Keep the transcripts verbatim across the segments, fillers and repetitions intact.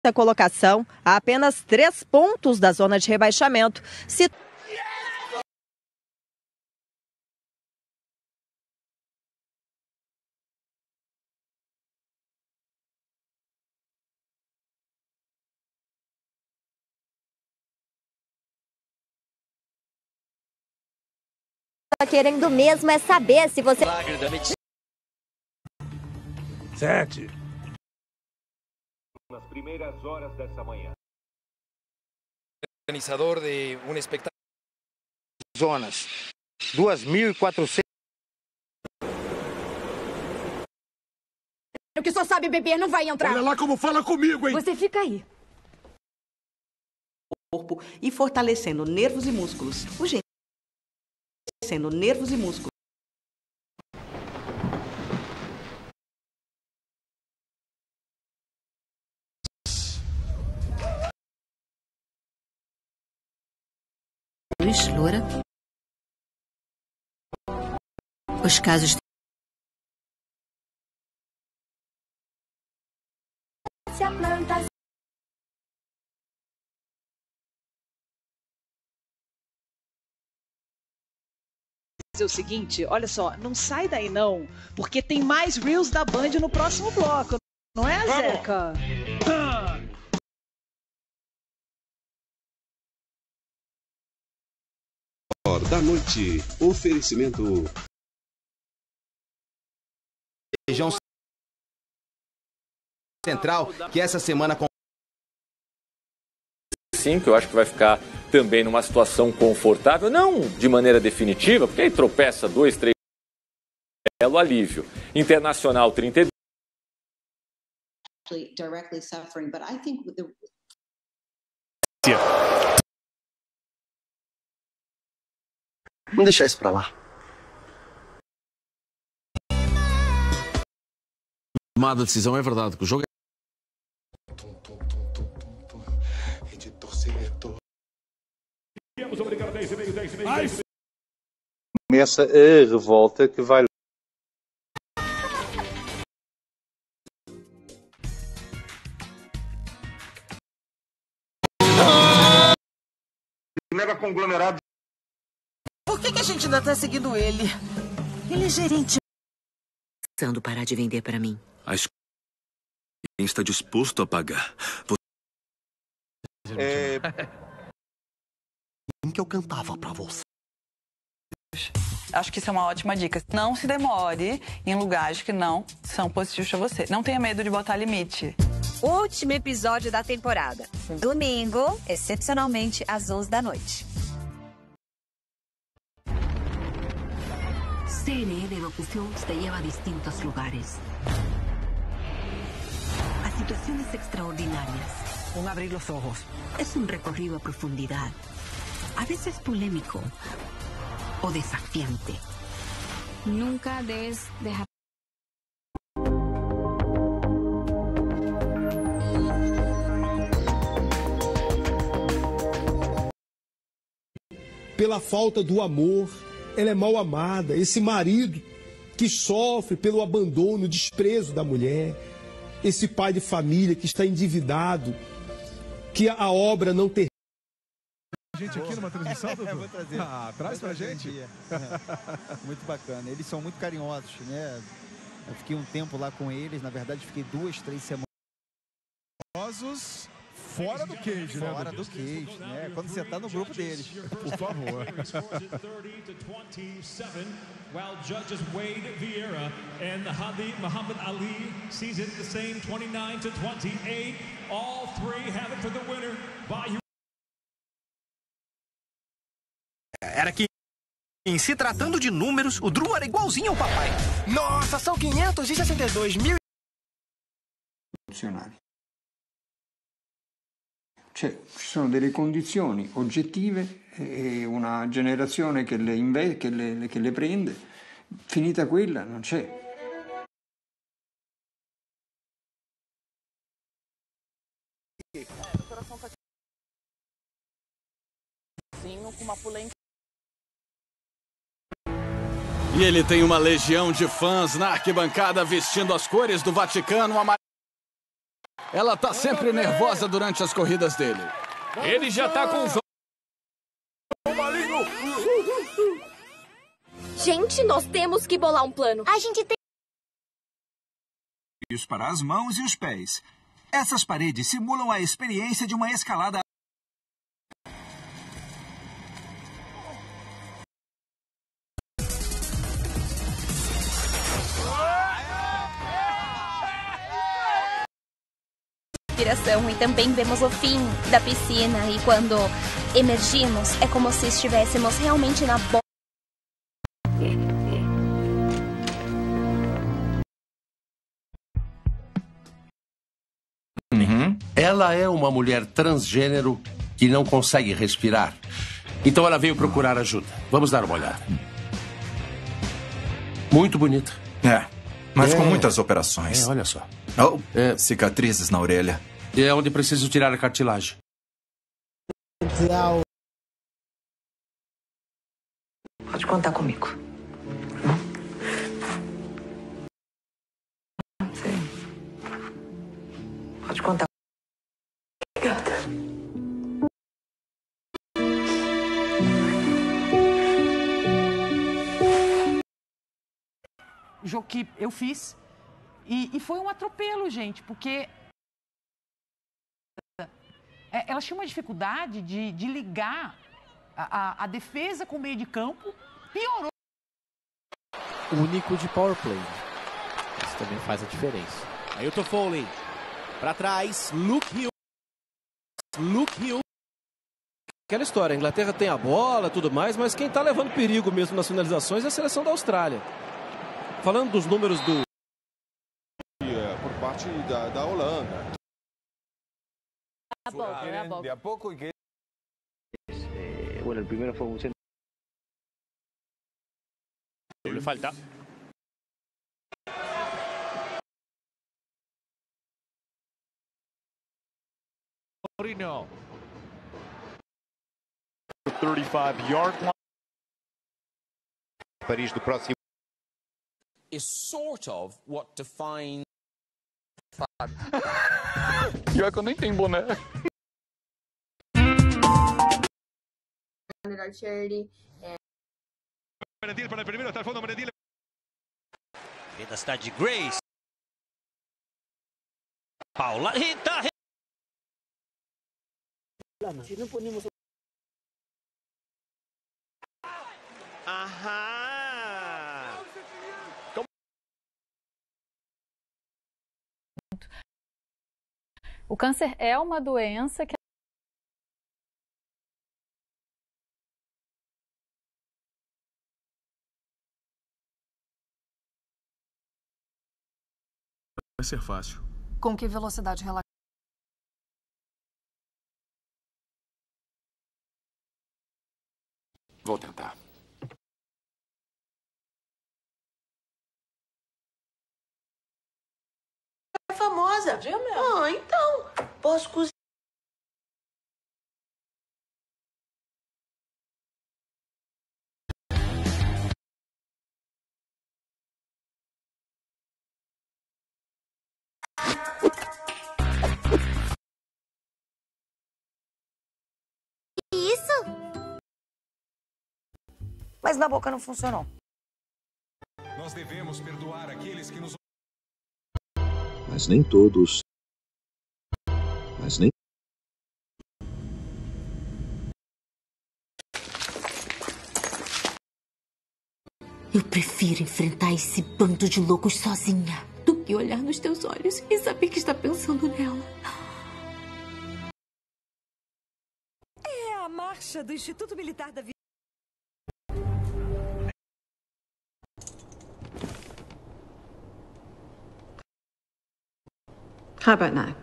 A colocação a apenas três pontos da zona de rebaixamento. Se querendo mesmo é saber se você... Sete. Nas primeiras horas dessa manhã. Organizador de um espetáculo. Zonas. duas mil e quatrocentas. O que só sabe beber não vai entrar. Olha lá como fala comigo, hein? Você fica aí. Corpo e fortalecendo nervos e músculos. Urgente. Fortalecendo nervos e músculos. Loura. Os casos Se a planta... O seguinte, olha só, não sai daí não, porque tem mais Reels da Band no próximo bloco, não é, Zeca? Da noite, oferecimento região central, que essa semana com Sim, que eu acho que vai ficar também numa situação confortável, não de maneira definitiva, porque aí tropeça dois, três, belo alívio. Internacional trinta e dois. Directly suffering, but I think with the... Vamos deixar isso pra lá. Tomada a decisão, é verdade que o jogo é... Começa a revolta que vai... Mega conglomerado. Por que, que a gente ainda tá seguindo ele? Ele é gerente. precisando parar de vender para mim. A escola está disposto a pagar. É... que eu cantava pra você. Acho que isso é uma ótima dica. Não se demore em lugares que não são positivos para você. Não tenha medo de botar limite. Último episódio da temporada. Domingo, excepcionalmente às onze da noite. Serie de locución te lleva a distintos lugares. A situaciones extraordinarias. Un abrir los ojos. Es un recorrido a profundidad. A veces polémico o desafiante. Nunca des dejar. Pela falta do amor, ela é mal amada. Esse marido que sofre pelo abandono, desprezo da mulher. Esse pai de família que está endividado, que a obra não termina. Gente aqui numa transmissão, Dudu? Vou trazer. Ah, traz pra gente. É. Muito bacana. Eles são muito carinhosos, né? Eu fiquei um tempo lá com eles. Na verdade, fiquei duas, três semanas. Carinhosos fora do queijo, né? Fora do queijo, né? Quando você tá no grupo deles. Por favor. While judges Wade Vieira and Habib Muhammad Ali sees it the same twenty-nine to twenty-eight. All three have it for the winner by Era que, em se tratando de números, o Drew era igualzinho ao papai. Nossa, são quinhentos e sessanta e dois mil. Cioè, ci sono delle condizioni oggettive e una generazione che le, inve- che le, che le prende, finita quella non c'è. Com uma pulente. E ele tem uma legião de fãs na arquibancada vestindo as cores do Vaticano amarelo. Ela tá sempre nervosa durante as corridas dele. Ele já tá com os... Gente, nós temos que bolar um plano. A gente tem... Para as mãos e os pés. Essas paredes simulam a experiência de uma escalada. E também vemos o fim da piscina, e quando emergimos é como se estivéssemos realmente na bola. Uhum. Ela é uma mulher transgênero que não consegue respirar. Então ela veio procurar ajuda. Vamos dar uma olhada. Muito bonita. É, mas é. com muitas operações. É, olha só. Oh, é. Cicatrizes na orelha. É onde preciso tirar a cartilagem. Pode contar comigo. Sim. Pode contar. Obrigada. O jogo que eu fiz. E, e foi um atropelo, gente, porque elas tinham uma dificuldade de, de ligar a, a, a defesa com o meio de campo, piorou. Único de power play. Isso também faz a diferença. Aí o Toffoli para trás, Luke Hill. Luke Hill. Aquela história, a Inglaterra tem a bola, tudo mais, mas quem está levando perigo mesmo nas finalizações é a seleção da Austrália. Falando dos números do... Por parte da, da Holanda. A poco, a poco. De a poco y que... Eh, bueno, el primero fue un centro. Le falta. Mourinho. thirty-five yard line. Paris do próximo. Is sort of what defines. Pior que eu nem tenho boné. Menedil para el primero, hasta el fondo Menedil. Ainda está de Grace. Paula Rita. Si no ponemos... Aham. Como... O câncer é uma doença que vai ser fácil. Com que velocidade relativa? Vou tentar. É famosa. Ah, então. Posso cozinhar. Mas na boca não funcionou. Nós devemos perdoar aqueles que nos... Mas nem todos. Mas nem... Eu prefiro enfrentar esse bando de loucos sozinha do que olhar nos teus olhos e saber que está pensando nela. É a marcha do Instituto Militar da Vida. How about now?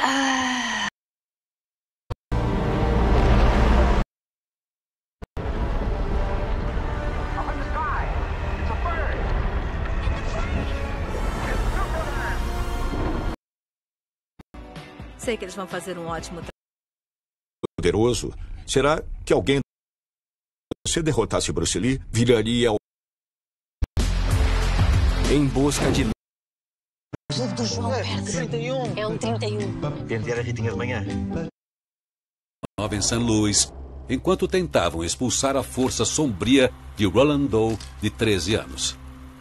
Sei que eles vão fazer um ótimo trabalho. Poderoso. Será que alguém, se derrotasse Bruce Lee, viraria... Em busca de Clube do João perde. trinta e um. É um trinta e um. Pentear a Ritinha de manhã. Em Saint Louis, enquanto tentavam expulsar a força sombria de Roland Doe, de treze anos.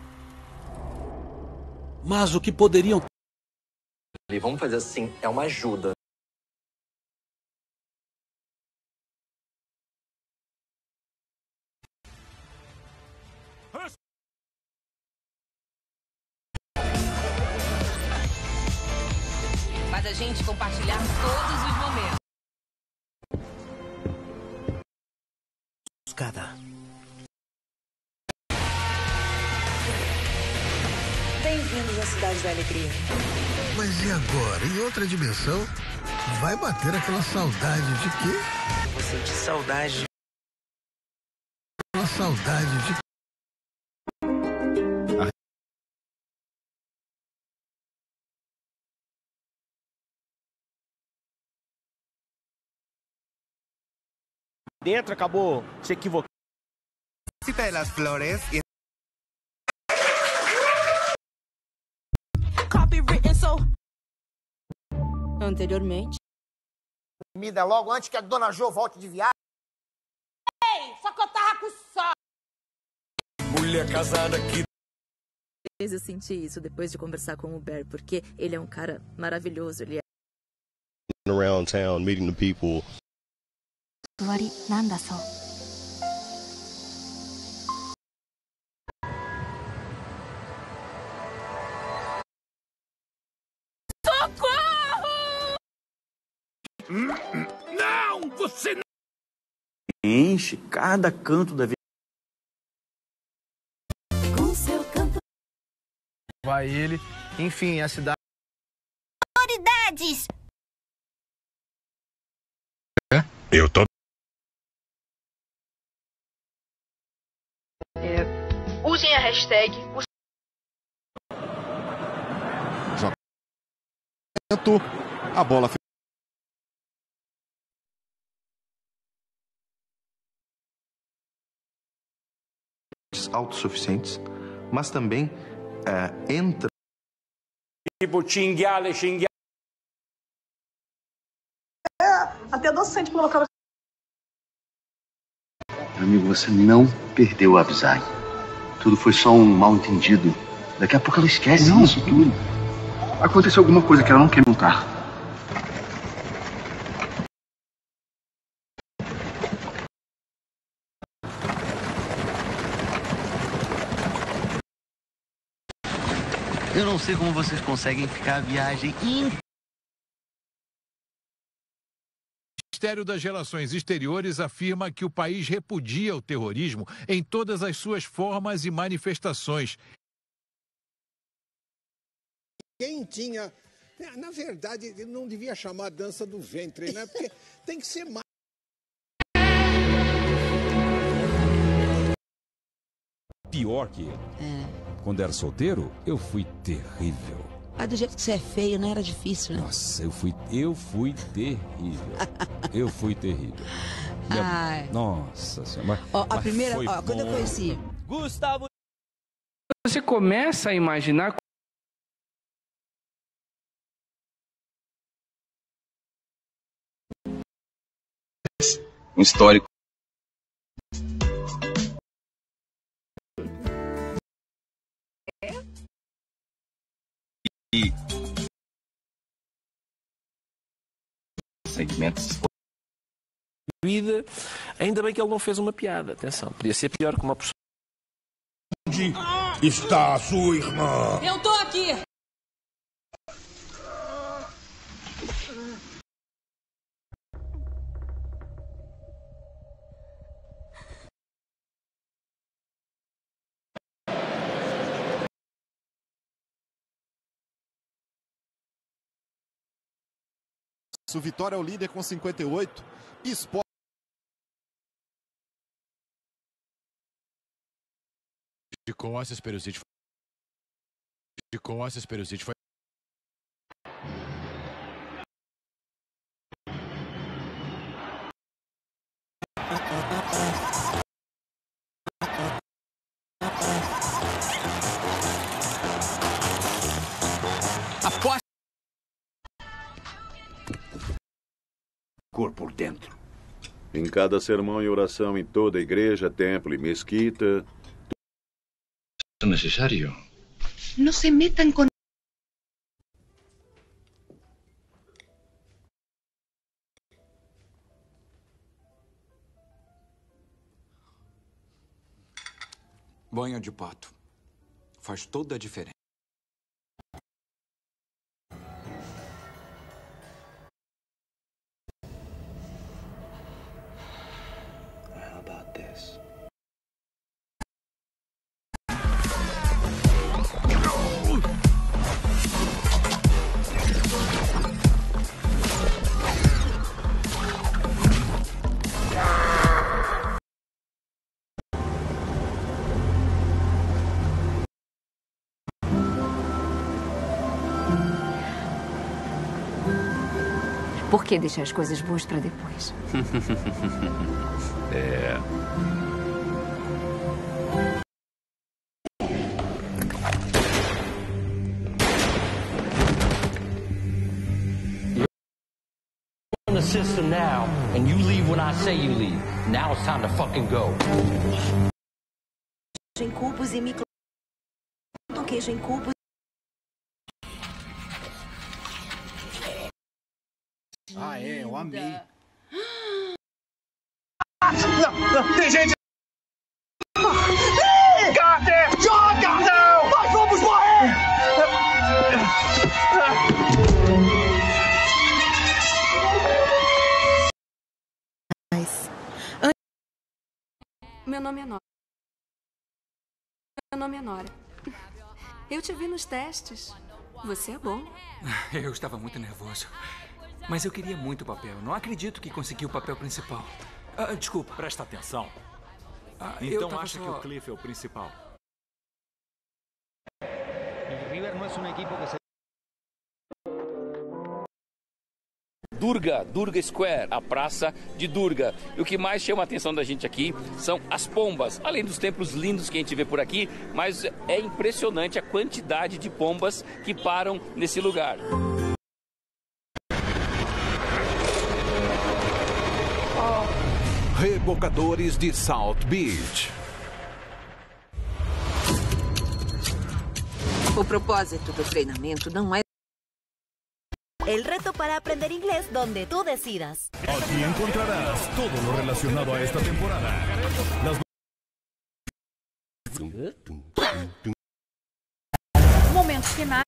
Mas o que poderiam... Vamos fazer assim, é uma ajuda. Faz a gente compartilhar todos os momentos. Cada. Bem-vindos à Cidade da Alegria. Mas e agora? Em outra dimensão, vai bater aquela saudade de quê? Vou sentir saudade. Aquela saudade de... Dentro, acabou se equivocando. Cita de las flores e... Copywritten, so... Anteriormente. Comida logo antes que a dona Jo volte de viagem. Ei, só que eu tava com só. Mulher casada aqui. Eu senti isso depois de conversar com o Bear, porque ele é um cara maravilhoso, ele é... Around town, meeting the people. Socorro! Não, você não... Enche cada canto da vida. Com seu canto. Vai ele, enfim, a cidade... Autoridades! Eu tô... É, usem a hashtag... A bola... autossuficientes, mas também uh, entra... Tipo, xinguale, xinguale. É, até docente colocar... Amigo, você não perdeu a Abzai. Tudo foi só um mal-entendido. Daqui a pouco ela esquece não. Isso tudo. Aconteceu alguma coisa que ela não quer montar. Eu não sei como vocês conseguem ficar a viagem inteira. O Ministério das Relações Exteriores afirma que o país repudia o terrorismo em todas as suas formas e manifestações. Quem tinha... Na verdade, ele não devia chamar dança do ventre, né? Porque tem que ser mais... Pior que ele. É. Quando era solteiro, eu fui terrível. Ah, do jeito que você é feio, não era difícil, né? Nossa, eu fui, eu fui terrível. Eu fui terrível. Minha... Nossa senhora. Ó, a primeira, ó, quando eu conheci... Gustavo... Você começa a imaginar... Um histórico. E segmentos. Vida, ainda bem que ele não fez uma piada. Atenção, podia ser pior que uma pessoa. Está a sua irmã. Eu tô aqui. O Vitória é o líder com cinquenta e oito. Sport. De costas, Peruzzi. De costas, Peruzzi foi. rancor por dentro. Em cada sermão e oração em toda a igreja, templo e mesquita... É necessário. No se metan con... Banho de pato. Faz toda a diferença. How about this? Por que deixar as coisas boas para depois? É. In the system now, and you leave when I say you leave. Now it's time to fucking go. Em cubos e micro... queijo em cubos. Ah, é, eu amei. Não, não, tem gente... Carter! Joga! Não! Nós vamos morrer! Meu nome é Nora. Meu nome é Nora. Eu te vi nos testes. Você é bom. Eu estava muito nervoso. Mas eu queria muito o papel. Não acredito que consegui o papel principal. Ah, desculpa. Presta atenção. Ah, então acha só... que o Cliff é o principal? El River no es un equipo que se... Durga, Durga Square, a praça de Durga. E o que mais chama a atenção da gente aqui são as pombas. Além dos templos lindos que a gente vê por aqui, mas é impressionante a quantidade de pombas que param nesse lugar. Rebocadores de South Beach. O propósito do treinamento não é... El reto para aprender inglés donde tú decidas. Aquí encontrarás todo lo relacionado a esta temporada. Las... Momentos finais.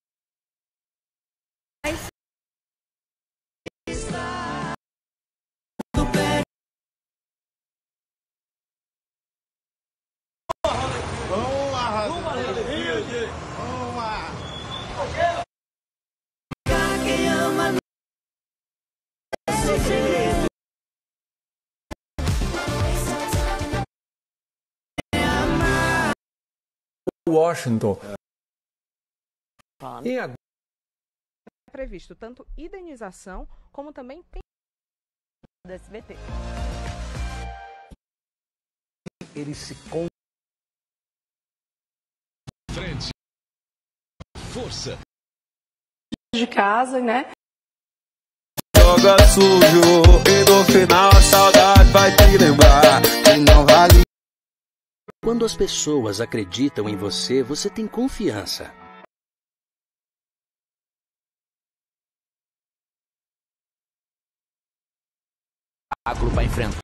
Washington. E agora é previsto tanto indenização como também do S B T. Ele se Frente. Força. De casa, né? Joga sujo e no final a saudade vai te lembrar que não vale. Quando as pessoas acreditam em você, você tem confiança. Para enfrentar.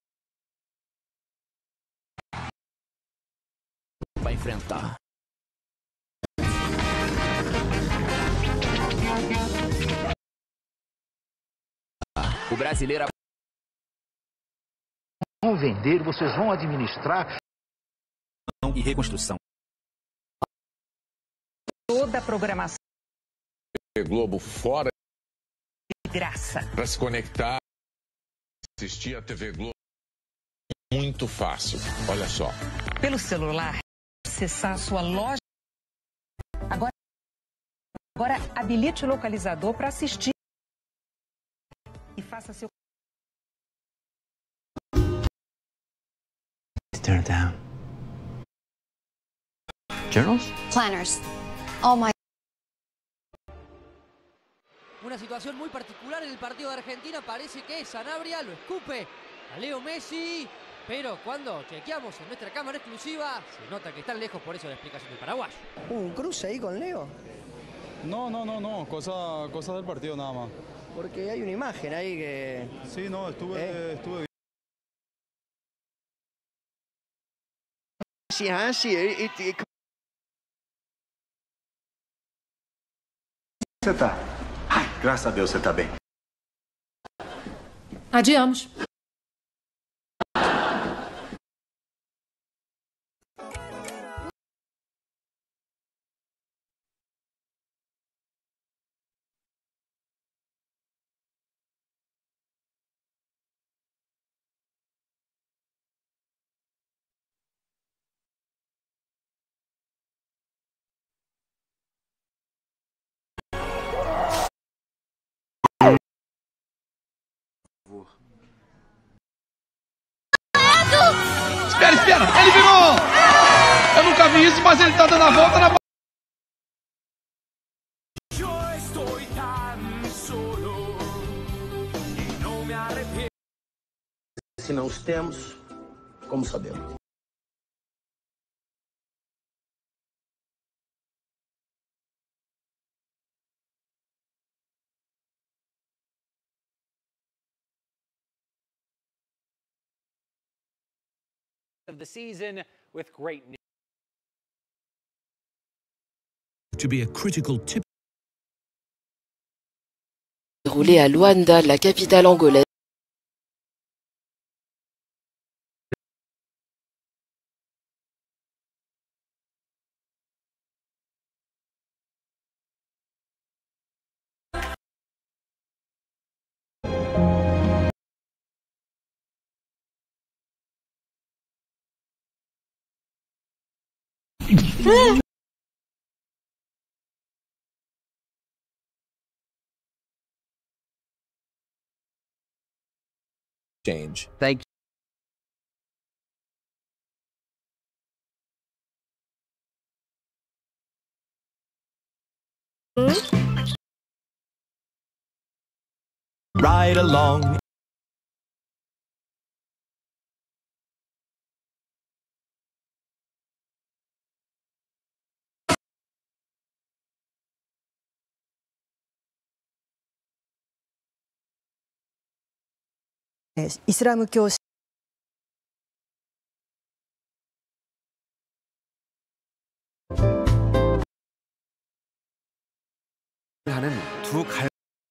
Para enfrentar. O brasileiro. Vão vender, vocês vão administrar. E reconstrução. Toda a programação. Globo fora. De graça. Para se conectar, assistir a T V Globo. Muito fácil. Olha só. Pelo celular, acessar sua loja. Agora, agora habilite o localizador para assistir. E faça seu. Turn it down. Journals? Planners. Oh my. una situación muy particular en el partido de Argentina. Parece que Sanabria lo escupe a Leo Messi. Pero cuando chequeamos en nuestra cámara exclusiva, se nota que están lejos, por eso la explicación del paraguayo. ¿Un cruce ahí con Leo? No, no, no, no, cosa, cosa del partido nada más. Porque hay una imagen ahí que... Sí, no, estuve, ¿Eh? estuve Sí, ah, sí. E, e... Você tá? Ai, graças a Deus você tá bem. Adiamos. Espera, espera! Ele virou! Eu nunca vi isso, mas ele tá dando a volta na... Se não os temos, como sabemos? Of the season with great news. To be a critical tip. Déroulé à Luanda, la capitale angolaise. Change. Thank you. Ride along. 이슬람교 하는 두 갈.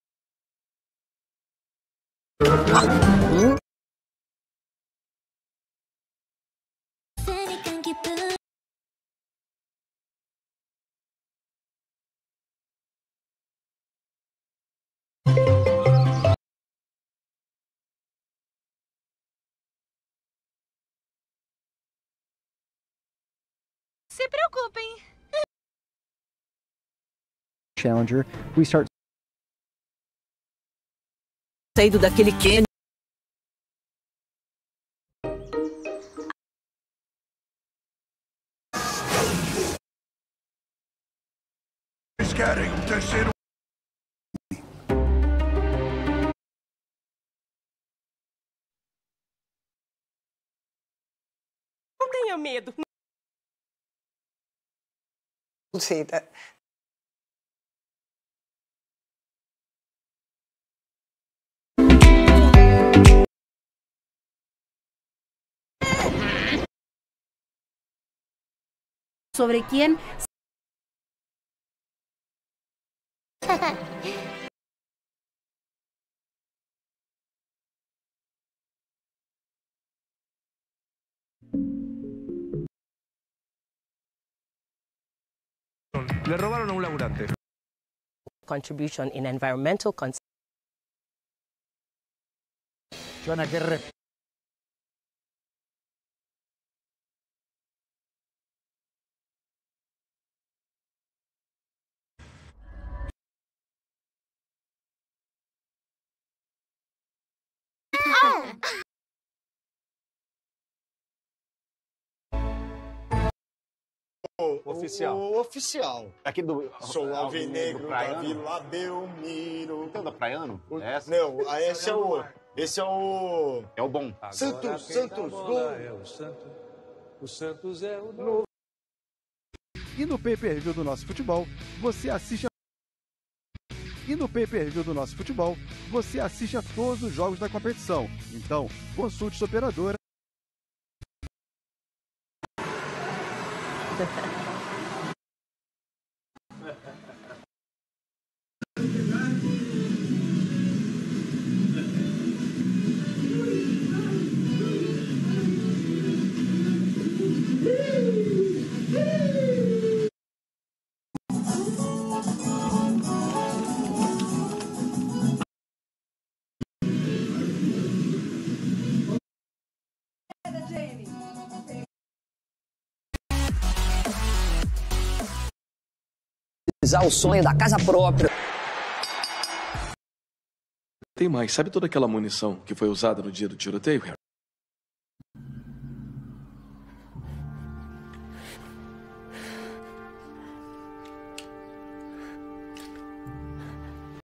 Se preocupem. Challenger, we start saído daquele Ken. Eles querem um terceiro. Não tenha medo. See that. Sobre quién Le robaron a un laburante. Contribution in environmental cons Joana, ¿qué re... Oficial. O, o oficial. Aqui do... Sou o alvinegro da praiano? Vila Belmiro. Então, da Praiano? O- É essa? Não, ah, esse é o... Esse é o... É o bom. Santos, Santos, gol. O Santos é o novo. E no pay-per-view do nosso futebol, você assiste a... E no pay-per-view do nosso futebol, você assiste a todos os jogos da competição. Então, consulte sua operadora. O sonho da casa própria. Tem mais. Sabe toda aquela munição que foi usada no dia do tiroteio, Harry?